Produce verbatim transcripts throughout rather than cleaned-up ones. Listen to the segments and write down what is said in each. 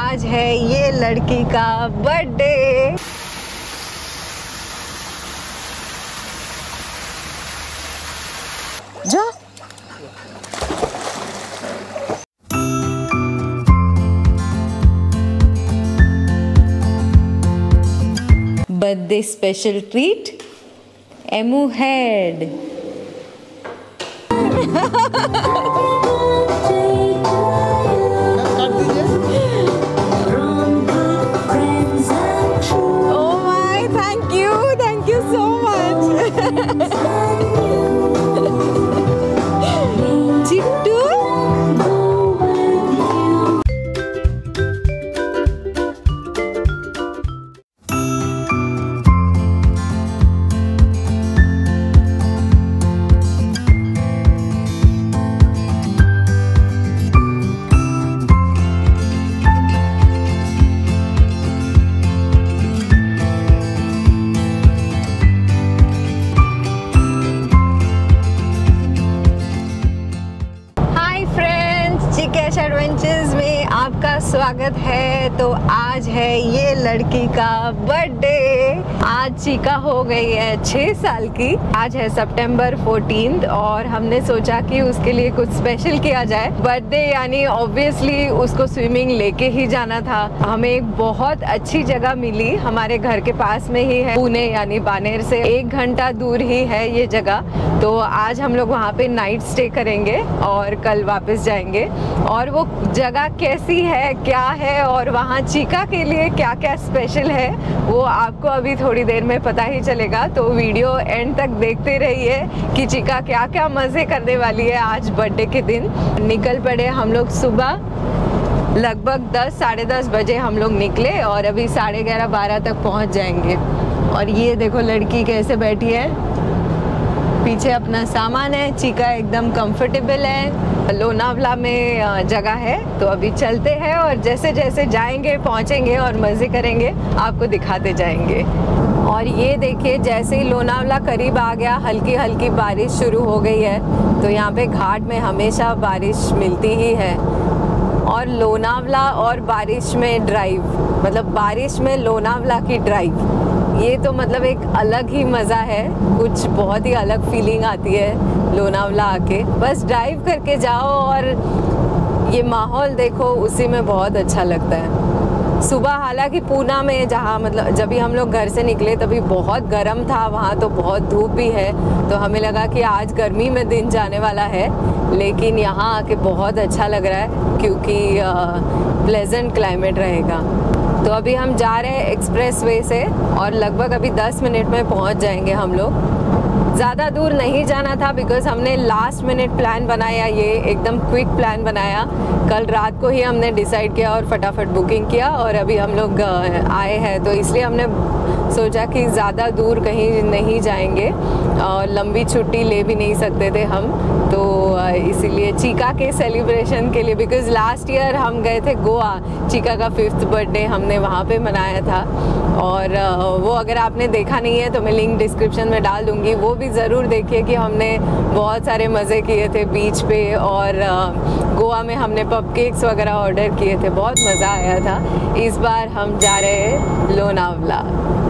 आज है ये लड़की का बर्थडे। जा बर्थडे स्पेशल ट्रीट एमू हेड। एडवेंचर्स में आपका स्वागत है। तो आज है ये लड़की का बर्थडे। आज चीका हो गई है छः साल की। आज है सितंबर चौदह और हमने सोचा कि उसके लिए कुछ स्पेशल किया जाए। बर्थडे यानी ऑब्वियसली उसको स्विमिंग लेके ही जाना था। हमें एक बहुत अच्छी जगह मिली, हमारे घर के पास में ही है, पुणे यानी बानेर से एक घंटा दूर ही है ये जगह। तो आज हम लोग वहाँ पे नाइट स्टे करेंगे और कल वापस जाएंगे। और वो जगह कैसी है, क्या है और वहाँ चीका के लिए क्या क्या स्पेशल है वो आपको अभी थोड़ी देर में पता ही चलेगा। तो वीडियो एंड तक देखते रहिए कि चीका क्या क्या मज़े करने वाली है आज बर्थडे के दिन। निकल पड़े हम लोग सुबह लगभग दस साढ़े दस बजे हम लोग निकले और अभी साढ़े ग्यारह बारह तक पहुँच जाएंगे। और ये देखो लड़की कैसे बैठी है, पीछे अपना सामान है। चीका एकदम कंफर्टेबल है। लोनावला में जगह है तो अभी चलते हैं और जैसे जैसे जाएंगे पहुंचेंगे और मज़े करेंगे आपको दिखाते जाएंगे। और ये देखिए जैसे ही लोनावला करीब आ गया हल्की हल्की बारिश शुरू हो गई है। तो यहाँ पे घाट में हमेशा बारिश मिलती ही है। और लोनावला और बारिश में ड्राइव, मतलब बारिश में लोनावला की ड्राइव, ये तो मतलब एक अलग ही मज़ा है। कुछ बहुत ही अलग फीलिंग आती है लोनावला आके। बस ड्राइव करके जाओ और ये माहौल देखो, उसी में बहुत अच्छा लगता है। सुबह हालांकि पूना में जहाँ मतलब जब भी हम लोग घर से निकले तभी बहुत गर्म था, वहाँ तो बहुत धूप भी है। तो हमें लगा कि आज गर्मी में दिन जाने वाला है, लेकिन यहाँ आके बहुत अच्छा लग रहा है क्योंकि प्लेजेंट क्लाइमेट रहेगा। तो अभी हम जा रहे हैं एक्सप्रेस वे से और लगभग अभी दस मिनट में पहुंच जाएंगे हम लोग। ज़्यादा दूर नहीं जाना था बिकॉज हमने लास्ट मिनट प्लान बनाया, ये एकदम क्विक प्लान बनाया। कल रात को ही हमने डिसाइड किया और फटाफट बुकिंग किया और अभी हम लोग आए हैं। तो इसलिए हमने सोचा कि ज़्यादा दूर कहीं नहीं जाएंगे और लंबी छुट्टी ले भी नहीं सकते थे हम। तो इसीलिए चीका के सेलिब्रेशन के लिए, बिकॉज़ लास्ट ईयर हम गए थे गोवा, चीका का फिफ्थ बर्थडे हमने वहाँ पे मनाया था। और वो अगर आपने देखा नहीं है तो मैं लिंक डिस्क्रिप्शन में डाल दूँगी, वो भी ज़रूर देखिए कि हमने बहुत सारे मज़े किए थे बीच पे। और गोवा में हमने पब केक्स वगैरह ऑर्डर किए थे, बहुत मज़ा आया था। इस बार हम जा रहे हैं लोनावला।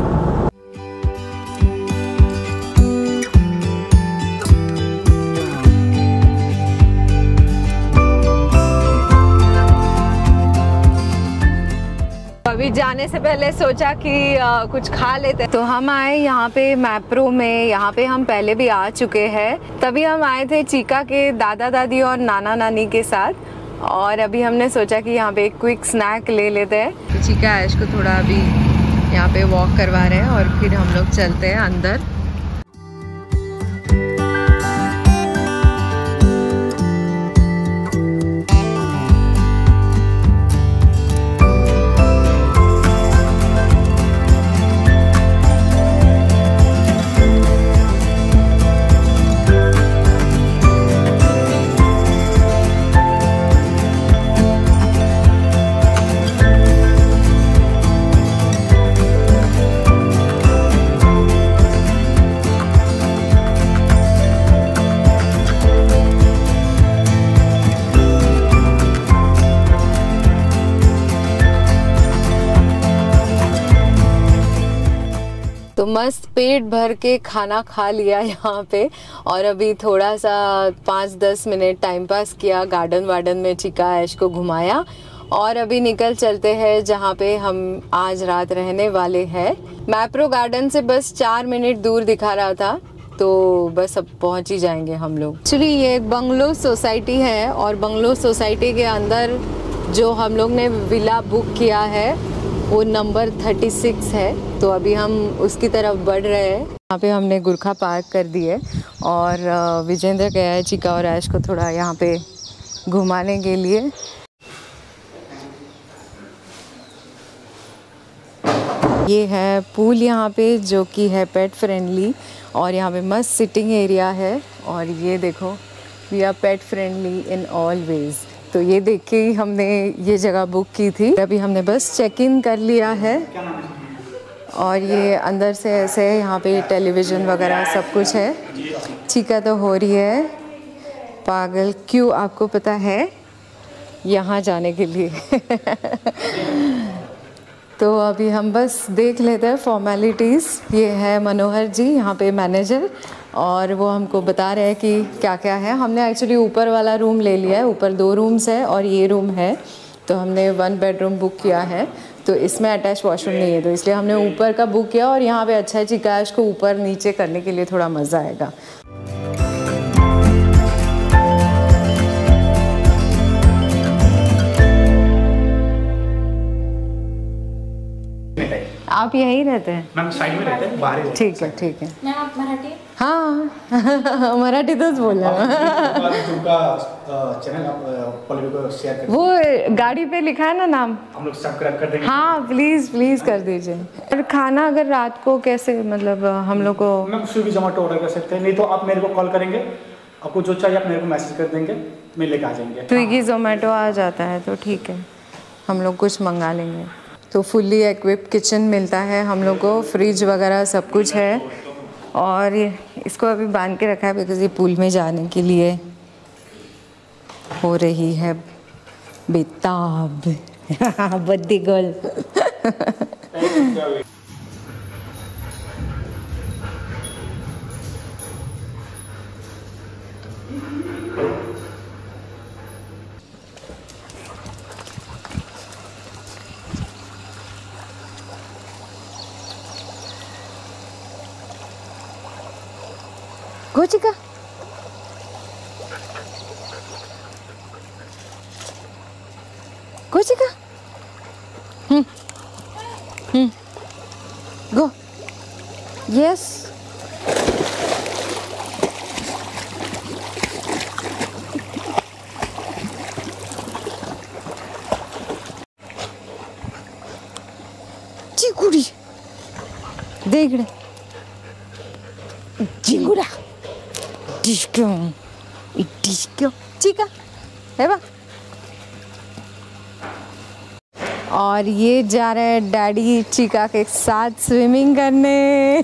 अभी जाने से पहले सोचा कि आ, कुछ खा लेते। तो हम आए यहाँ पे मैप्रो में, यहाँ पे हम पहले भी आ चुके हैं। तभी हम आए थे चीका के दादा दादी और नाना नानी के साथ और अभी हमने सोचा कि यहाँ पे एक क्विक स्नैक ले लेते हैं। तो चीका ऐश को थोड़ा अभी यहाँ पे वॉक करवा रहे हैं और फिर हम लोग चलते हैं अंदर। तो मस्त पेट भर के खाना खा लिया यहाँ पे, और अभी थोड़ा सा पाँच दस मिनट टाइम पास किया, गार्डन वार्डन में चिका ऐश को घुमाया, और अभी निकल चलते हैं जहाँ पे हम आज रात रहने वाले हैं। मैप्रो गार्डन से बस चार मिनट दूर दिखा रहा था, तो बस अब पहुँच ही जाएंगे हम लोग। एक्चुअली ये एक बंगलो सोसाइटी है, और बंगलो सोसाइटी के अंदर जो हम लोग ने विला बुक किया है वो नंबर थर्टी सिक्स है। तो अभी हम उसकी तरफ बढ़ रहे हैं। यहाँ पे हमने गुरखा पार्क कर दी है, और विजेंद्र गया है चिका और ऐश को थोड़ा यहाँ पे घुमाने के लिए। ये है पूल यहाँ पे, जो कि है पेट फ्रेंडली, और यहाँ पे मस्त सिटिंग एरिया है। और ये देखो, we are pet friendly in all ways. तो ये देख के ही हमने ये जगह बुक की थी। अभी हमने बस चेक इन कर लिया है, और ये अंदर से ऐसे यहाँ पे टेलीविज़न वगैरह सब कुछ है। चिका तो हो रही है पागल, क्यों आपको पता है, यहाँ जाने के लिए। तो अभी हम बस देख लेते हैं फॉर्मेलिटीज़। ये है मनोहर जी यहाँ पे मैनेजर, और वो हमको बता रहे हैं कि क्या क्या है। हमने एक्चुअली ऊपर वाला रूम ले लिया है, ऊपर दो रूम्स है और ये रूम है, तो हमने वन बेडरूम बुक किया है। तो इसमें अटैच वॉशरूम नहीं है, तो इसलिए हमने ऊपर का बुक किया, और यहाँ पे अच्छा है चिका ऐश को ऊपर नीचे करने के लिए थोड़ा मज़ा आएगा। आप यहीं रहते हैं? मैम साइड में रहते हैं, बाहर। ठीक है ठीक है। मैम आप मराठी? हाँ मराठी तो बोल रहा चैनल आप को शेयर कर, वो गाड़ी पे लिखा है ना नाम, हम लोग सब्सक्राइब कर देंगे। हाँ प्लीज़ प्लीज़ कर दीजिए। और खाना अगर रात को कैसे, मतलब हम लोग को? मैम स्विगी जोमेटो ऑर्डर कर सकते हैं, नहीं तो आप मेरे को कॉल करेंगे, आपको जो चाहिए आप मेरे को मैसेज कर देंगे, मैं लेके आ जाएंगे। स्विगी जोमेटो आ जाता है तो ठीक है, हम लोग कुछ मंगा लेंगे। तो फुल्ली एक्विप्ड किचन मिलता है हम लोग को, फ्रिज वगैरह सब कुछ है। और इसको अभी बांध के रखा है बिकॉज ये पूल में जाने के लिए हो रही है बेताब। Buddy girl. Go Chika. Go Chika. हम्म हम्म Go। Yes। चिंगुड़ी देख रहे, चिंगुड़ा डिस्को डिस्को चिका है बा। और ये जा रहे हैं डैडी चिका के साथ स्विमिंग करने।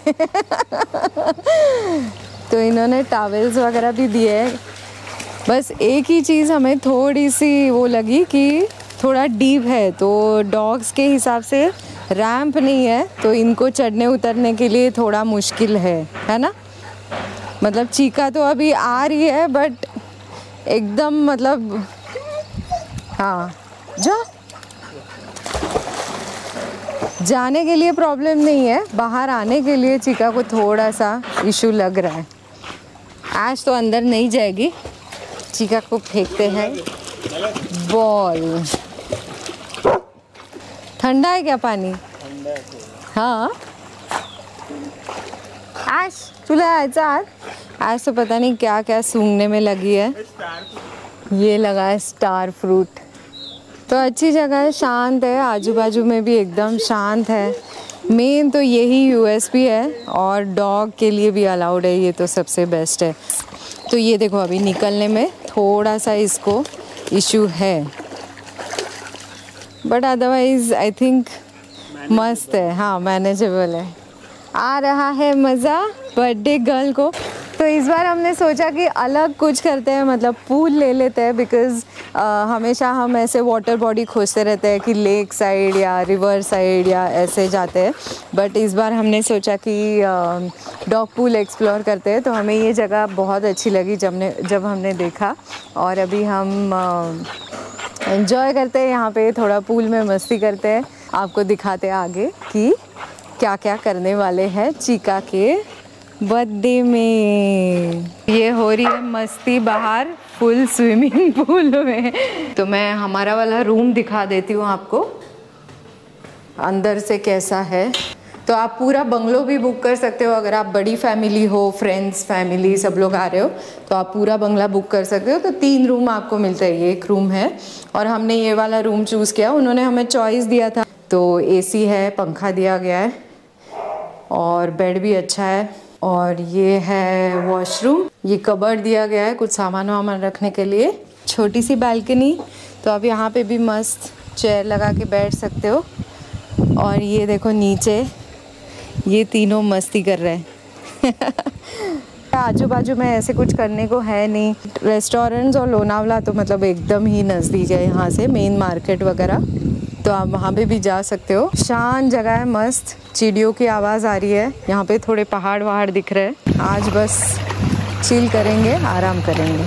तो इन्होंने टॉवेल्स वगैरह भी दिए हैं। बस एक ही चीज़ हमें थोड़ी सी वो लगी कि थोड़ा डीप है, तो डॉग्स के हिसाब से रैंप नहीं है, तो इनको चढ़ने उतरने के लिए थोड़ा मुश्किल है, है ना। मतलब चिका तो अभी आ रही है, बट एकदम मतलब हाँ जो जाने के लिए प्रॉब्लम नहीं है, बाहर आने के लिए चिका को थोड़ा सा इशू लग रहा है। आज तो अंदर नहीं जाएगी, चिका को फेंकते हैं बॉल। ठंडा है क्या पानी? हाँ आज चूल्हा आयचा आज आज तो पता नहीं क्या क्या सूंघने में लगी है। ये लगा है स्टार फ्रूट। तो अच्छी जगह है, शांत है, आजू बाजू में भी एकदम शांत है। मेन तो यही यूएसपी है, और डॉग के लिए भी अलाउड है, ये तो सबसे बेस्ट है। तो ये देखो अभी निकलने में थोड़ा सा इसको इशू है, बट अदरवाइज आई थिंक मस्त है। हाँ मैनेजेबल है। आ रहा है मज़ा बर्थडे गर्ल को तो इस बार हमने सोचा कि अलग कुछ करते हैं, मतलब पूल ले लेते हैं, बिकॉज़ हमेशा हम ऐसे वाटर बॉडी खोजते रहते हैं कि लेक साइड या रिवर साइड या ऐसे जाते हैं, बट इस बार हमने सोचा कि डॉग पूल एक्सप्लोर करते हैं। तो हमें ये जगह बहुत अच्छी लगी जब ने जब हमने देखा, और अभी हम एंजॉय करते हैं यहाँ पे, थोड़ा पूल में मस्ती करते हैं। आपको दिखाते हैं आगे कि क्या क्या करने वाले हैं चीका के बर्थडे में। ये हो रही है मस्ती बाहर फुल स्विमिंग पूल में। तो मैं हमारा वाला रूम दिखा देती हूँ आपको अंदर से कैसा है। तो आप पूरा बंगलो भी बुक कर सकते हो, अगर आप बड़ी फैमिली हो, फ्रेंड्स फैमिली सब लोग आ रहे हो तो आप पूरा बंगला बुक कर सकते हो। तो तीन रूम आपको मिलते हैं, ये एक रूम है और हमने ये वाला रूम चूज़ किया, उन्होंने हमें चॉइस दिया था। तो एसी है, पंखा दिया गया है और बेड भी अच्छा है, और ये है वॉशरूम, ये कबर्ड दिया गया है कुछ सामान वामान रखने के लिए, छोटी सी बालकनी। तो आप यहाँ पे भी मस्त चेयर लगा के बैठ सकते हो। और ये देखो नीचे ये तीनों मस्ती कर रहे हैं। आजू बाजू में ऐसे कुछ करने को है नहीं। रेस्टोरेंट्स और लोनावला तो मतलब एकदम ही नज़दीक है यहाँ से, मेन मार्केट वगैरह, तो आप वहाँ पे भी जा सकते हो। शांत जगह है, मस्त, चिड़ियों की आवाज़ आ रही है, यहाँ पे थोड़े पहाड़ वहाड़ दिख रहे हैं। आज बस चिल करेंगे, आराम करेंगे।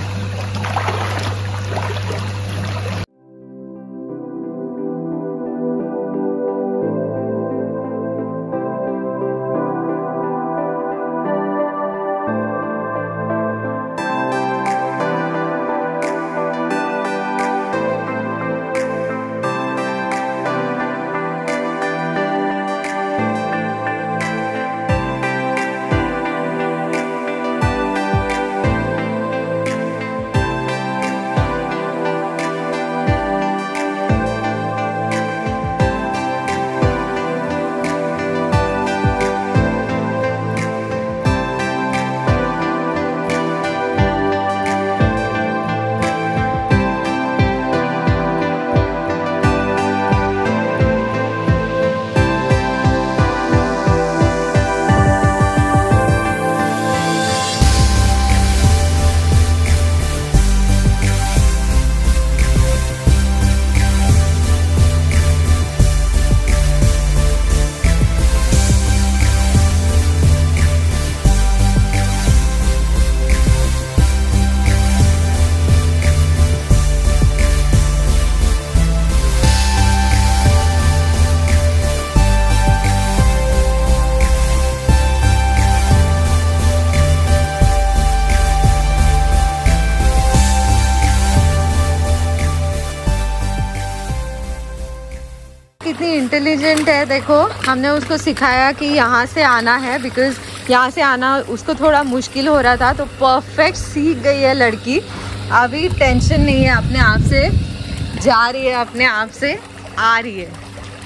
कितनी इंटेलिजेंट है देखो। हमने उसको सिखाया कि यहाँ से आना है, बिकॉज यहाँ से आना उसको थोड़ा मुश्किल हो रहा था, तो परफेक्ट सीख गई है लड़की। अभी टेंशन नहीं है, अपने आप से जा रही है, अपने आप से आ रही है।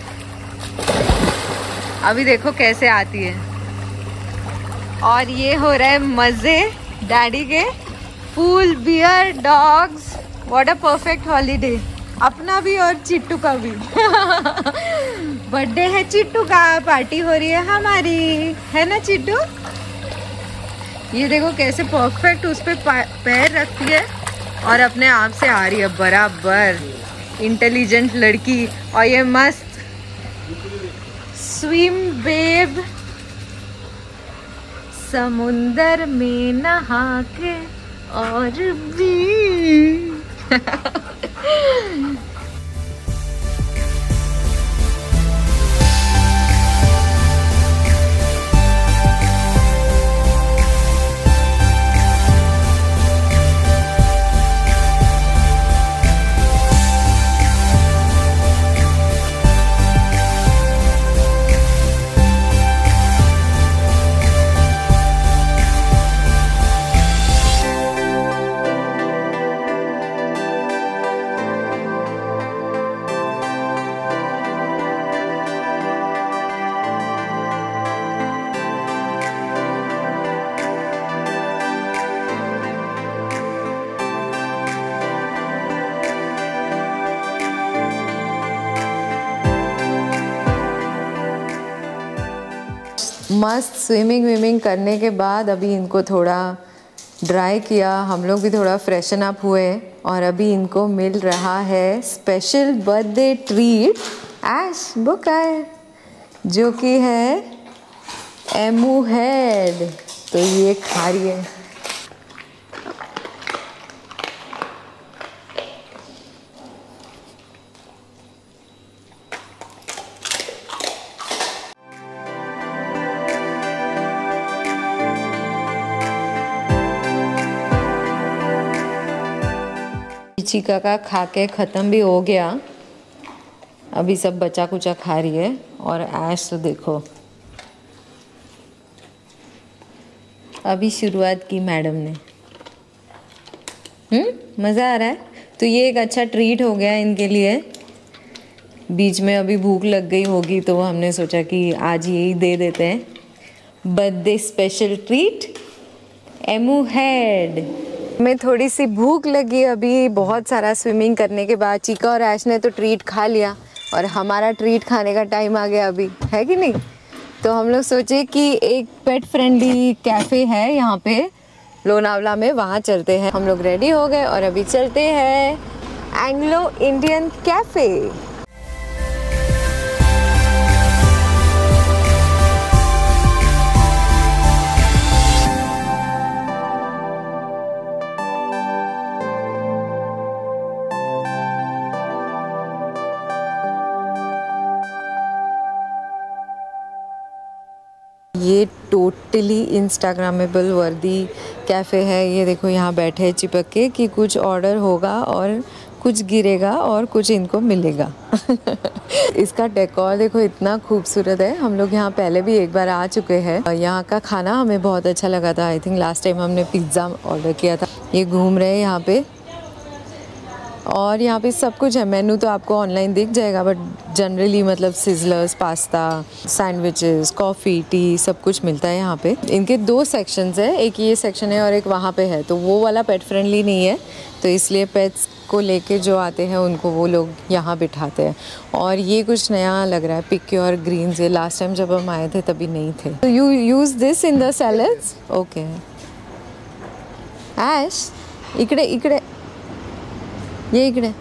अभी देखो कैसे आती है। और ये हो रहा है मज़े डैडी के, pool, beer, dogs, what a perfect holiday. अपना भी और चिट्टू का भी। बर्थडे है चिट्टू का, पार्टी हो रही है हमारी, है ना चिट्टू। ये देखो कैसे परफेक्ट उस पे पैर रखती है और अपने आप से आ रही है बराबर। इंटेलिजेंट लड़की। और ये मस्त स्विम बेब, समुंदर में नहा के और भी। मस्त स्विमिंग विमिंग करने के बाद अभी इनको थोड़ा ड्राई किया, हम लोग भी थोड़ा फ्रेशन अप हुए और अभी इनको मिल रहा है स्पेशल बर्थडे ट्रीट ऐश बुक है जो कि है एमू हेड। तो ये खा रही है। चीका का खा के ख़त्म भी हो गया, अभी सब बचा कुचा खा रही है। और ऐश तो देखो अभी शुरुआत की मैडम ने। हम्म मज़ा आ रहा है। तो ये एक अच्छा ट्रीट हो गया इनके लिए। बीच में अभी भूख लग गई होगी तो हमने सोचा कि आज यही दे देते हैं बर्थडे स्पेशल ट्रीट एमू हेड। मैं थोड़ी सी भूख लगी अभी, बहुत सारा स्विमिंग करने के बाद। चीका और ऐश ने तो ट्रीट खा लिया और हमारा ट्रीट खाने का टाइम आ गया अभी, है कि नहीं। तो हम लोग सोचे कि एक पेट फ्रेंडली कैफ़े है यहाँ पे लोनावला में, वहाँ चलते हैं। हम लोग रेडी हो गए और अभी चलते हैं एंग्लो इंडियन कैफ़े। ये टोटली इंस्टाग्रामेबल वर्दी कैफ़े है। ये देखो यहाँ बैठे हैं चिपक के कि कुछ ऑर्डर होगा और कुछ गिरेगा और कुछ इनको मिलेगा। इसका डेकोर देखो इतना खूबसूरत है। हम लोग यहाँ पहले भी एक बार आ चुके हैं। यहाँ का खाना हमें बहुत अच्छा लगा था। आई थिंक लास्ट टाइम हमने पिज़्ज़ा ऑर्डर किया था। ये घूम रहे हैं यहाँ पे और यहाँ पे सब कुछ है। मेनू तो आपको ऑनलाइन दिख जाएगा बट जनरली मतलब sizzlers, pasta, sandwiches, coffee, tea सब कुछ मिलता है यहाँ पे। इनके दो सेक्शंस है, एक ये सेक्शन है और एक वहाँ पे है। तो वो वाला पेट फ्रेंडली नहीं है तो इसलिए पेट्स को लेके जो आते हैं उनको वो लोग यहाँ बिठाते हैं। और ये कुछ नया लग रहा है, पिक्योर ग्रीन्स। ये लास्ट टाइम जब हम आए थे तभी नहीं थे। तो you use this in the salads? Okay ऐश इकडे इकडे ये इकडे।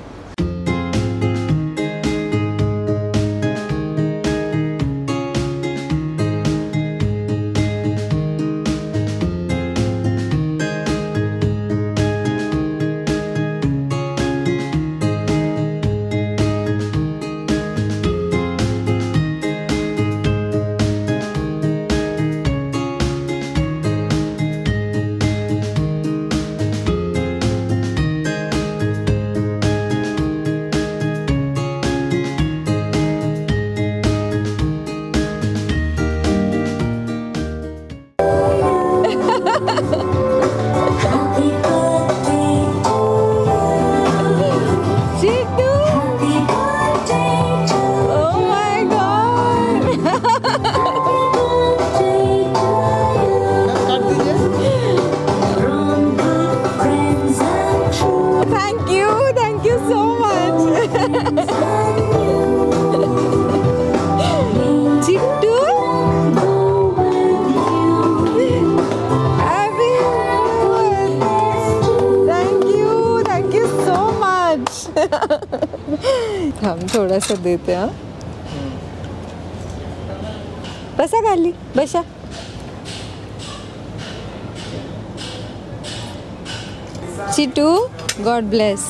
हम थोड़ा सा देते हैं। बसा खाली बसा। Chitu god bless.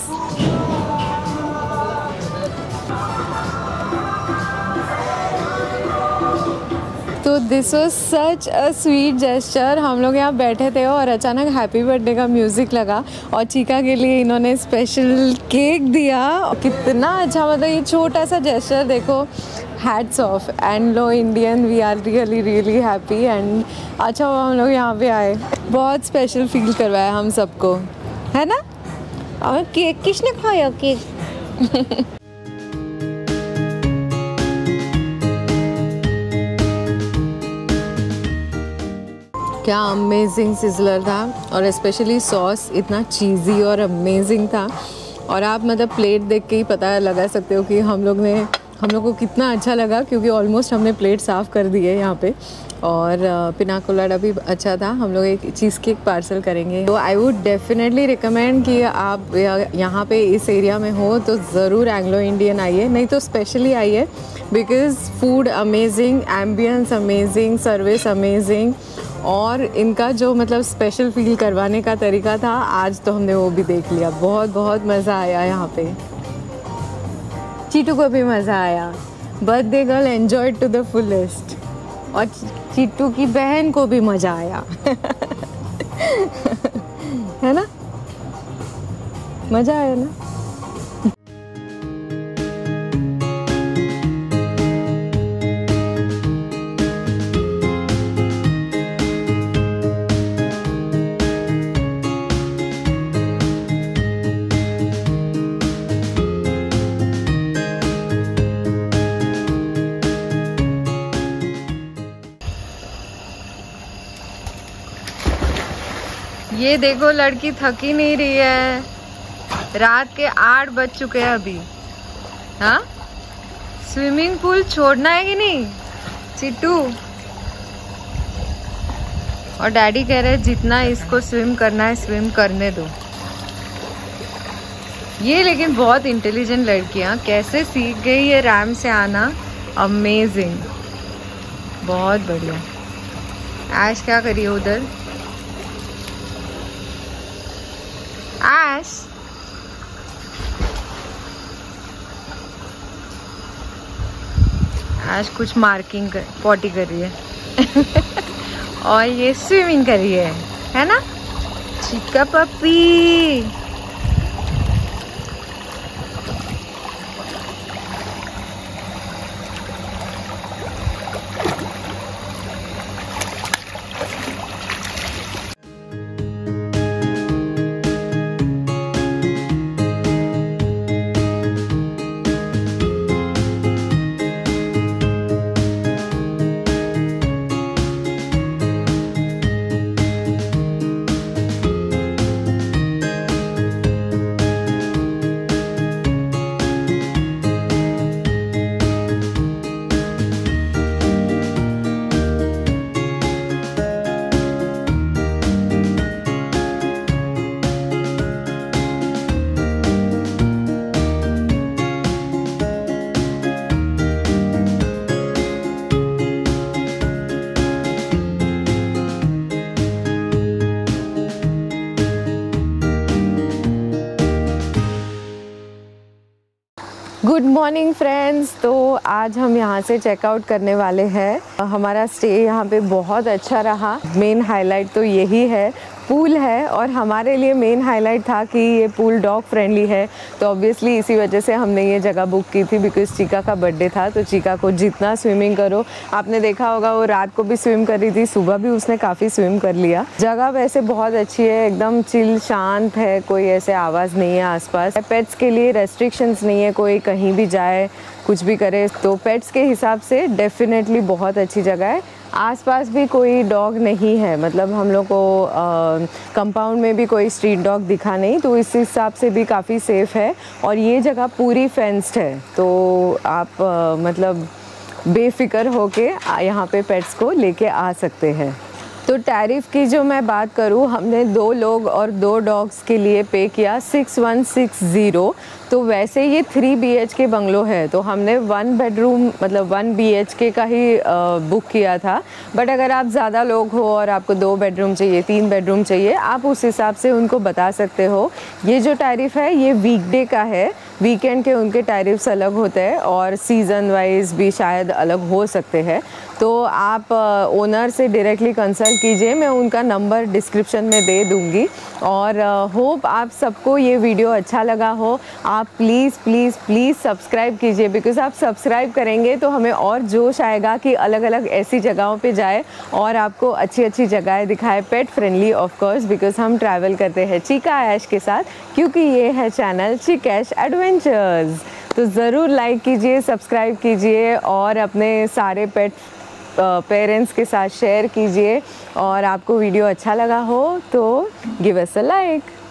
तो this was such a sweet gesture. हम लोग यहाँ बैठे थे और अचानक हैप्पी बर्थडे का म्यूज़िक लगा और चीका के लिए इन्होंने स्पेशल केक दिया। कितना अच्छा, मतलब ये छोटा सा जेस्चर देखो। Hats off Anglo Indian, we are really really happy. And अच्छा हुआ हम लोग यहाँ पे आए, बहुत स्पेशल फील करवाया हम सबको, है ना। और केक किसने खाया केक? क्या अमेजिंग सिजलर था और स्पेशली सॉस इतना चीज़ी और अमेजिंग था। और आप मतलब प्लेट देख के ही पता लगा सकते हो कि हम लोग ने हम लोग को कितना अच्छा लगा क्योंकि ऑलमोस्ट हमने प्लेट साफ़ कर दी है यहाँ पे। और पिना कोलाडा भी अच्छा था। हम लोग एक चीज़ केक पार्सल करेंगे। तो आई वुड डेफिनेटली रिकमेंड कि आप यहाँ पे इस एरिया में हो तो ज़रूर एंग्लो इंडियन आइए, नहीं तो स्पेशली आइए, because food amazing, ambience amazing, service amazing, और इनका जो मतलब स्पेशल फील करवाने का तरीका था आज तो हमने वो भी देख लिया। बहुत बहुत मज़ा आया यहाँ पे। चीटू को भी मज़ा आया। Birthday girl enjoyed to the fullest, और चीटू की बहन को भी मज़ा आया। है ना, मज़ा आया ना। ये देखो लड़की थक ही नहीं रही है। रात के आठ बज चुके हैं अभी। हाँ, स्विमिंग पूल छोड़ना है कि नहीं चिट्टू? और डैडी कह रहे हैं जितना इसको स्विम करना है स्विम करने दो। ये लेकिन बहुत इंटेलिजेंट लड़कियां कैसे सीख गई है रैम से आना। अमेजिंग, बहुत बढ़िया। ऐश क्या करिए उधर? ऐश ऐश कुछ मार्किंग कर, पॉटी कर रही है। और ये स्विमिंग कर रही है, है ना Chika puppy. Good morning friends. तो आज हम यहाँ से चेकआउट करने वाले हैं। हमारा स्टे यहाँ पे बहुत अच्छा रहा। मेन हाईलाइट तो यही है, पूल है, और हमारे लिए मेन हाईलाइट था कि ये पूल डॉग फ्रेंडली है। तो ऑब्वियसली इसी वजह से हमने ये जगह बुक की थी, बिकॉज चीका का बर्थडे था। तो चीका को जितना स्विमिंग करो, आपने देखा होगा वो रात को भी स्विम कर रही थी, सुबह भी उसने काफ़ी स्विम कर लिया। जगह वैसे बहुत अच्छी है, एकदम चिल शांत है, कोई ऐसे आवाज़ नहीं है आसपास। पेट्स के लिए रेस्ट्रिक्शंस नहीं है, कोई कहीं भी जाए कुछ भी करे। तो पेट्स के हिसाब से डेफिनेटली बहुत अच्छी जगह है। आसपास भी कोई डॉग नहीं है, मतलब हम लोग को कंपाउंड में भी कोई स्ट्रीट डॉग दिखा नहीं, तो इस हिसाब से भी काफ़ी सेफ़ है। और ये जगह पूरी फेंस्ड है, तो आप आ, मतलब बेफिक्र होके यहाँ पे पेट्स को लेके आ सकते हैं। तो टैरिफ की जो मैं बात करूँ, हमने दो लोग और दो डॉग्स के लिए पे किया सिक्स वन सिक्स ज़ीरो। तो वैसे ये three B H K bungalow है, तो हमने वन बेडरूम मतलब वन बी एच के का ही बुक किया था। बट अगर आप ज़्यादा लोग हो और आपको दो बेडरूम चाहिए, तीन बेडरूम चाहिए, आप उस हिसाब से उनको बता सकते हो। ये जो टैरिफ है ये वीकडे का है, वीकेंड के उनके टैरिफ्स अलग होते हैं, और सीज़न वाइज भी शायद अलग हो सकते हैं। तो आप ओनर से डायरेक्टली कंसल्ट कीजिए, मैं उनका नंबर डिस्क्रिप्शन में दे दूँगी। और होप आप सबको ये वीडियो अच्छा लगा हो। आप प्लीज़ प्लीज़ प्लीज़ सब्सक्राइब कीजिए, बिकॉज़ आप सब्सक्राइब करेंगे तो हमें और जोश आएगा कि अलग अलग ऐसी जगहों पे जाए और आपको अच्छी अच्छी जगहें दिखाए, pet friendly of course, because हम ट्रैवल करते हैं चिका ऐश के साथ, क्योंकि ये है चैनल चिकैश एडवेंचर्स। तो ज़रूर लाइक कीजिए, सब्सक्राइब कीजिए, और अपने सारे पेट पेरेंट्स के साथ शेयर कीजिए। और आपको वीडियो अच्छा लगा हो तो गिव अस अ लाइक।